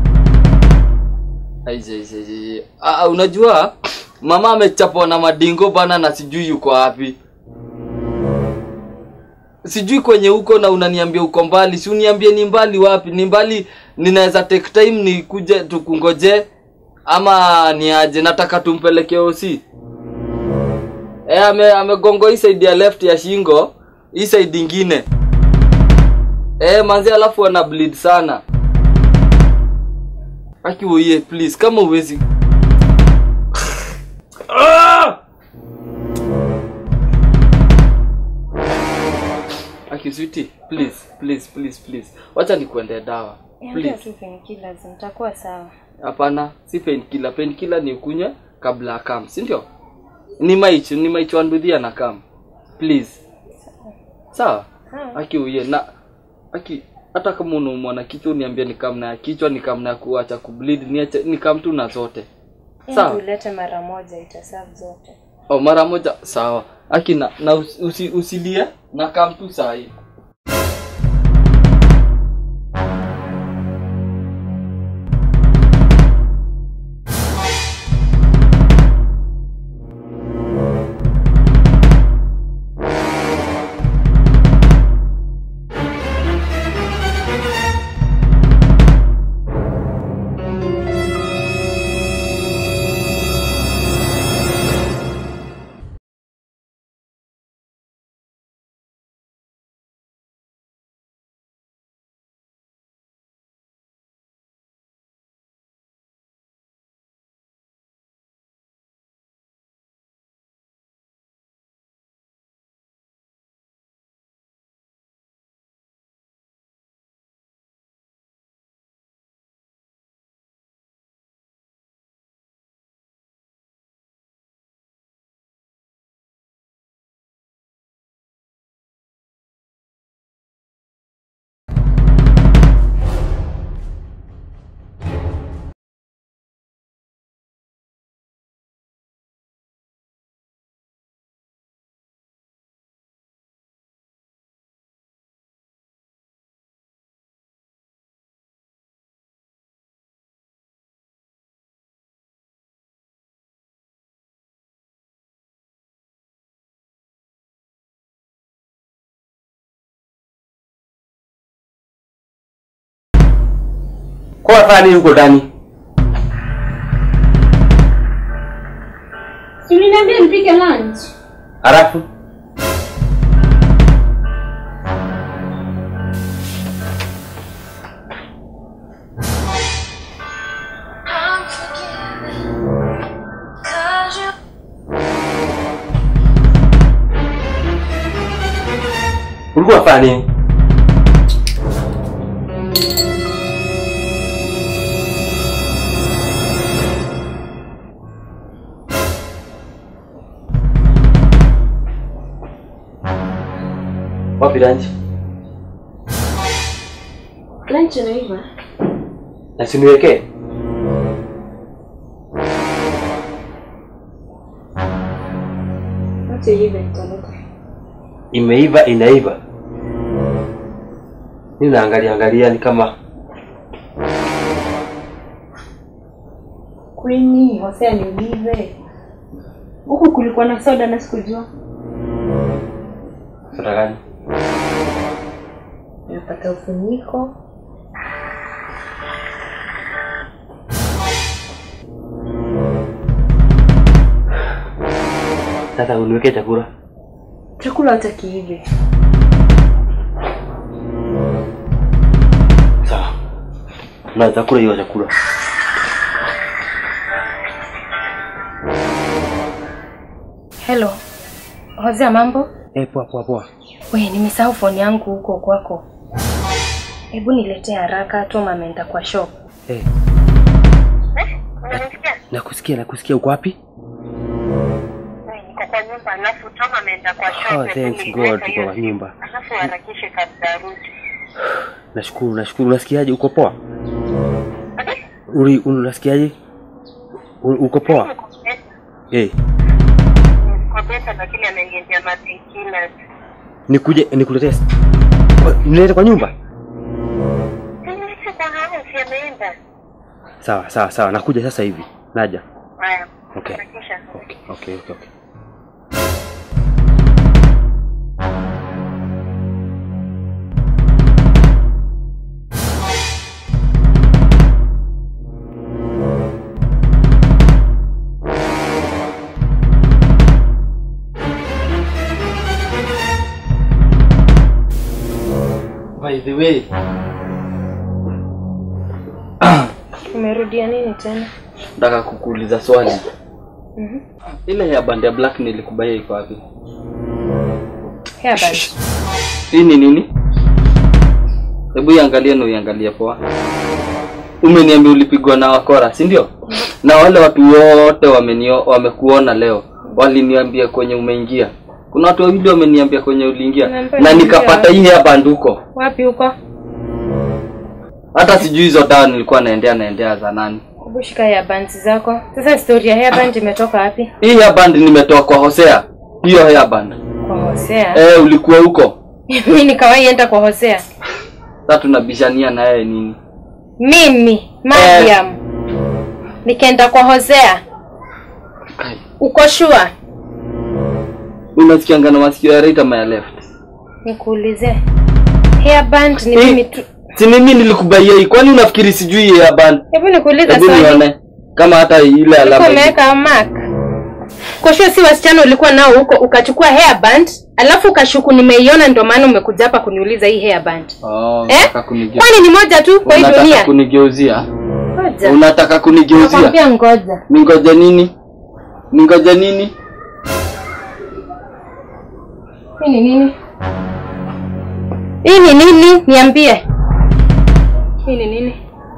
Aije. Unajua mama amechapwa na madingo bana na sijui yuko wapi. Sijui kwenye uko na unaniambia uko mbali. Si uniambie ni mbali wapi? Ni mbali ninaweza take time nikuje tukungoje ama ni aje? Nataka tumpeleke OC. Amegongo hii side ya left ya shingo, hii side nyingine. Manzi alafu ana bleed sana. Aki wewe please kama uwezi. Aki sweetie, please. Wacha nikuende dawa. Please. Painkiller zitakuwa sawa. Hapana, si painkiller. Painkiller ni ukunywe kabla akam, si ndio? Ni maicho andudia na kam. Please. Sawa? Aki uye na aki hata kama unaumwa na kichwa niambie ni kamna ya kichwa, ni kamna ya kuacha kubleed, niache ni kamtu na zote. Sawa? Ulete mara moja itaserve zote. Mara moja sawa. Aki na usilie na kamtu sahi. Kwa fani huko ndani. Si uliniambia nipike lunch. Halafu ulikuwa fani. Wapi lunch? Lunch inaiva. Na siniweke. Acha iive nitaleta. Imeiva inaiva. Mimi naangalia ni kama Kwani Hosea niulize. Huku kulikuwa na soda na sikujua. soda gani? Napata ufuniko. Sasa uniweke chakula. Chakula hataki hivi. Sawa. Na chakula hiyo chakula. Hello. Hosea mambo? Poa. Wewe nimesahau phone yangu huko kwako. Hebu niletee haraka Tom ameenda kwa shop. Nakusikia uko wapi? Niko kwa nyumba alafu Tom ameenda kwa shop. Oh, thanks God uko kwa nyumba. Alafu harakishe kabla arudi. Nashukuru. Unasikiaje? Uko poa? Unasikiaje? Uko poa? Kwa pesa lakini ameingia matikila. Nikuletee. Nilete kwa nyumba? Sawa. Nakuja sasa hivi. Naja. Haya. Okay. By the way, Umerudia nini tena? nataka kukuuliza swali. Ile ya band ya black nilikubaya iko wapi? Hairband. Hii ni nini? Hebu iangalie na uiangalie poa. Umeniambia ulipigwa na wakora, si ndio? Na wale watu wote wamekuona leo. Waliniambia kwenye umeingia. Kuna watu wawili wameniambia kwenye uliingia na nikapata hii hairband huko. Wapi huko? Hata sijui hizo dawa nilikuwa naendea za nani. Hebu shika hairband zako. Sasa story ya hairband imetoka wapi? Hii hairband nimetoa kwa Hosea. Hiyo hairband. Kwa Hosea? Ulikuwa huko. Mimi nikawahi enda kwa Hosea. Sasa tunabishania na yeye nini? Mimi, Mariam. Nikaenda kwa Hosea. Uko sure? Unasikia ngana masikio ya right ama ya left? Nikuulize. Hairband ni mimi tu. Si mimi nilikubaia hii. Kwani unafikiri sijui hairband? Hebu nikuulize swali. Kama hata ile alama. Umeweka mark. Kwa sure si wasichana ulikuwa nao huko ukachukua hairband, alafu ukashuku nimeiona ndio maana umekuja hapa kuniuliza hii hairband. Unataka kunigeuza. Kwani ni moja tu kwa hii dunia? Unataka kunigeuzia? Ngoja. Unataka kunigeuzia? Nakwambia ngoja. Ningoje nini? Hii ni nini? Hii ni nini? Niambie. Hii ni nini?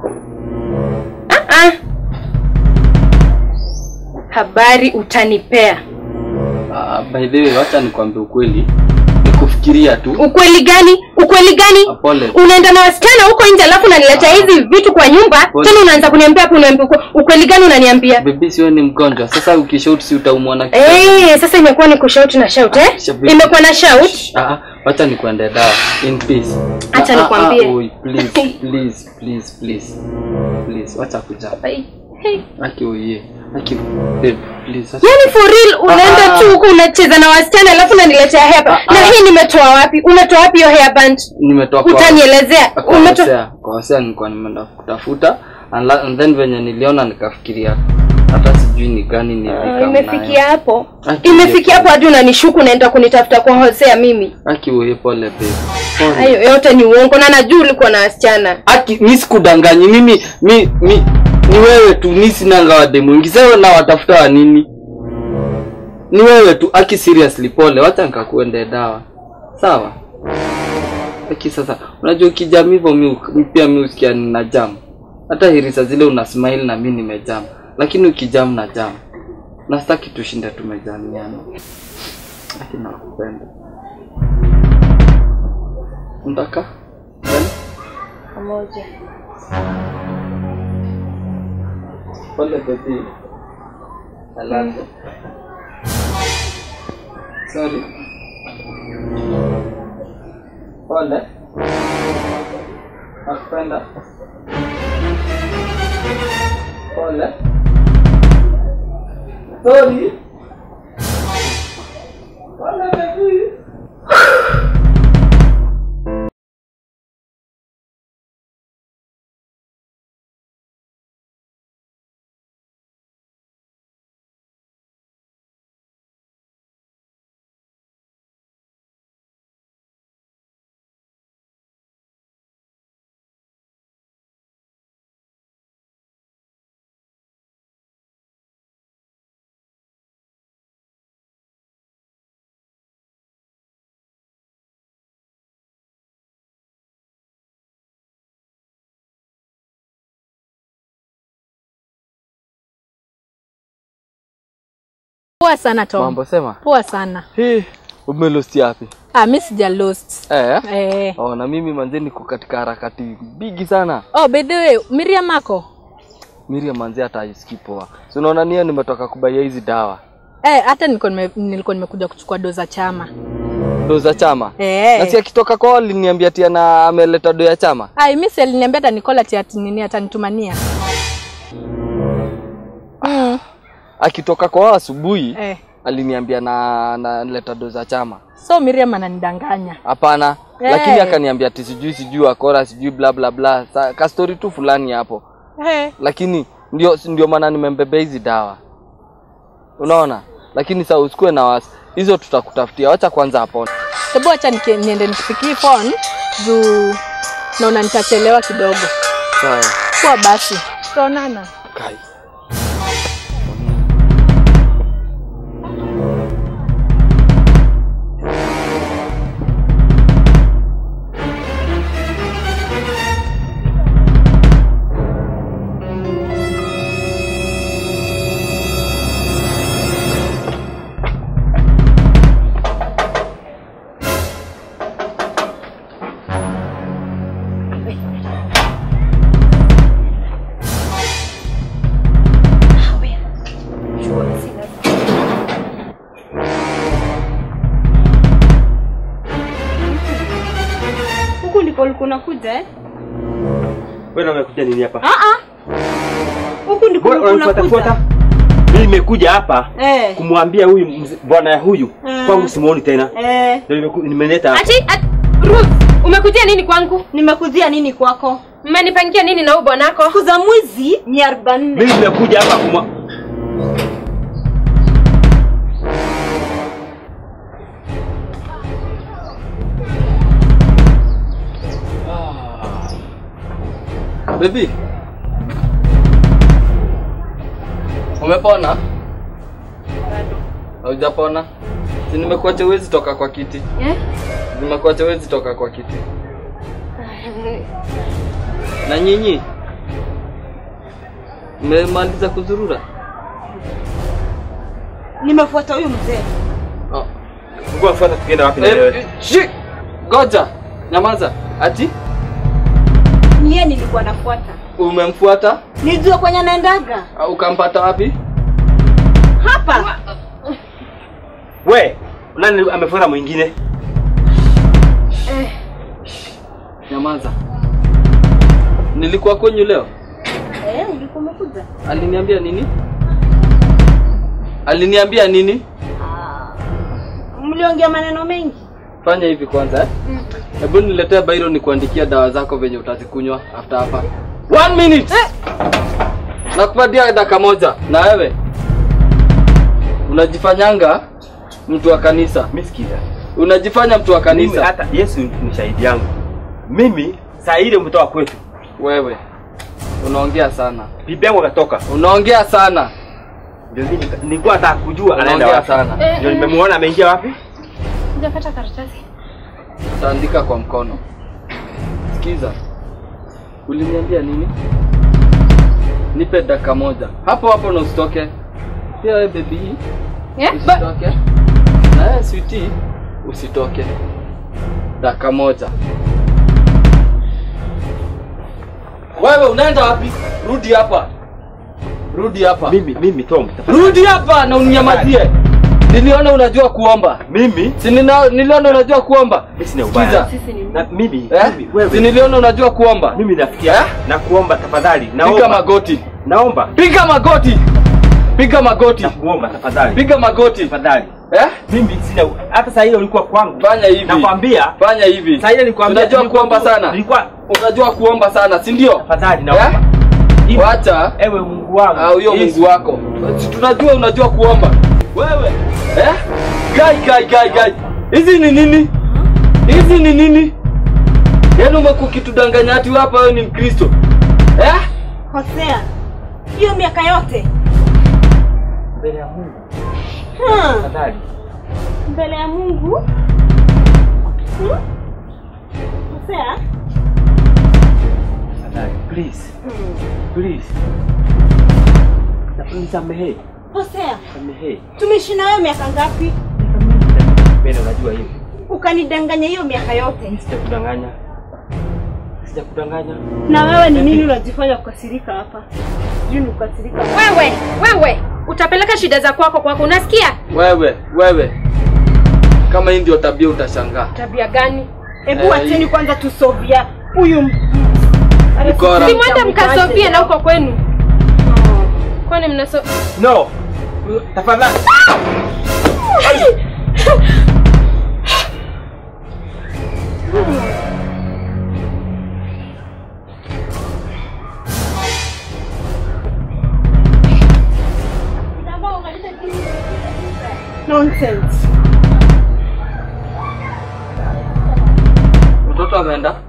Habari utanipea. By the way, wacha nikwambie ukweli. Nikufikiria tu. Ukweli gani? Unaenda na wasichana huko nje alafu unaniletea hizi vitu kwa nyumba, tena unaanza kuniambia hapo ukweli gani unaniambia? Baby sio ni mgonjwa. Sasa ukishout si utaumwa na sasa imekuwa ni kushout na shout Imekuwa na shout? Wacha nikuende dawa in peace. Acha nikwambie. Please. Wacha kuja. Aki uye. Lakini babe, please. Yaani for real unaenda tu huko unacheza na wasichana alafu unaniletea hairband. Na hii nimetoa wapi? Umetoa wapi hiyo hairband? Nimetoa kwa. Utanielezea. Umetoa kwa wasichana nilikuwa nimeenda kutafuta and then venye niliona nikafikiria hata sijui ni gani nilikamna. Imefikia hapo. Imefikia hapo hadi unanishuku naenda kunitafuta kwa Hosea mimi. Aki wewe pole babe. Hayo yote ni uongo na najua ulikuwa na wasichana. Aki mimi sikudanganyi mimi ni wewe tu nisinanga wade mwingi. Sasa na watafuta wa nini? Ni wewe tu aki seriously pole. Wacha nikakuende dawa. Sawa? Aki sasa unajua kijamii hivyo mimi pia mimi usikia nina jam. Hata hirisa zile una smile na mimi nimejam. Lakini ukijam na jam. Na sitaki tushinde tumejamiana. Aki nakupenda. Ndaka? Pamoja. Pole baby. I love you. Sorry. Pole. Nakupenda. Pole. Sorry. Pole baby. Poa sana Tom. Mambo sema? Poa sana. Umelost yapi? Mimi sija lost. Na mimi manze niko katika harakati bigi sana. By the way, Miriam ako? Miriam manze hata isikii poa. So unaona nia nimetoka kubaia hizi dawa. Hata nilikuwa nimekuja kuchukua doza chama. Doza chama? Na si akitoka kwa aliniambia tia na ameleta do ya chama. Mimi si aliniambia hata Nicola ati nini atanitumania. Akitoka kwa asubuhi aliniambia na leta doza chama. So Miriam ananidanganya. Hapana, lakini akaniambia ati sijui akora sijui bla bla bla. Ka story tu fulani hapo. Lakini ndio maana nimembebea hizi dawa. Unaona? Lakini sasa usikue na wasi. Hizo tutakutafutia. Acha kwanza hapo. Hebu acha niende nipikie phone juu naona nitachelewa kidogo. Sawa. Kwa basi. Tutaonana. Kai. Unakuja Wewe umekuja nini hapa? Huku ndiko unakuja. Mimi nimekuja hapa kumwambia huyu bwana ya huyu kwangu simuoni tena. Ndio nimeleta hapa. Ruth, umekuja nini kwangu? Nimekujia nini kwako? Mmenipangia nini na huyu bwanako? Kuza mwizi ni 44. Mimi nimekuja hapa Baby. Umepona? Haujapona? Si nimekuacha huwezi toka kwa kiti. Nimekuacha huwezi toka kwa kiti. Na nyinyi? Mmemaliza kuzurura? Nimefuata huyu mzee. Ngoja fuata tukienda wapi na wewe? Goja. Nyamaza. Ati? Yeye nilikuwa nafuata. Umemfuata? Nijua kwenye naendaga. Ukampata wapi? Hapa. We, nani amefuata mwingine? Nyamaza. Nilikuwa kwenye leo. Ulikuwa umekuja. Aliniambia nini? Aliniambia nini? Mliongea maneno mengi. Fanya hivi kwanza. Hebu niletee bairo nikuandikia dawa zako venye utazikunywa after hapa. 1 minute. Nakupatia dakika moja. Na wewe unajifanyanga mtu wa kanisa. Misikiza. Unajifanya mtu wa kanisa. Mimi hata Yesu ni shahidi yangu. Mimi saa ile umetoka kwetu. Wewe unaongea sana. Bibi yangu akatoka. Unaongea sana. Ndio mimi nilikuwa nataka kujua anaenda wapi sana. Ndio nimemuona ameingia wapi? Hujapata karatasi? Utaandika kwa mkono. Sikiza. Uliniambia nini? Nipe dakika moja. Hapo hapo na usitoke. Pia wewe baby. Usitoke. Na sweetie usitoke. Dakika moja. Wewe unaenda wapi? Rudi hapa. Rudi hapa. Mimi Tom. Rudi hapa na uninyamazie. Niliona unajua kuomba. Mimi? Si niliona unajua kuomba. Mimi sina ubaya. Na mimi wewe. Si niliona unajua kuomba. Mimi nafikia na kuomba tafadhali. Naomba. Piga magoti. Naomba. Piga magoti. Piga magoti. Nakuomba tafadhali. Piga magoti. Tafadhali. Mimi sina hata saa ile ulikuwa kwangu. Fanya hivi. Nakwambia. Fanya hivi. Saa ile nilikwambia unajua kuomba sana. Nilikuwa unajua kuomba sana, si ndio? Tafadhali naomba. Wacha ewe Mungu wangu. Huyo Mungu wako. Tunajua unajua kuomba. Wewe gai. Hizi ni nini? Hizi ni nini? Yaani umekukitudanganya ati hapa wewe ni Mkristo. Hosea. Hiyo miaka yote mbele ya Mungu. Tafadhali. Mbele ya Mungu. Hosea. Tafadhali, please. Please. Nisamehe. Hosea. Nisamehe. Tumeishi na wewe miaka ngapi? Mbele unajua hivi. Ukanidanganya hiyo miaka yote. Sijakudanganya. Sijakudanganya. Na wewe ni nini unajifanya kukasirika hapa? Sijui ni kukasirika. Wewe utapeleka shida za kwako unasikia? Wewe. Kama hii ndio tabia utashangaa. Tabia gani? Hebu acheni kwanza tusovia. Huyu si mwende mkasovia na huko kwenu. Kwani mnaso No. Tafadhali. Nonsense. Mtoto ameenda?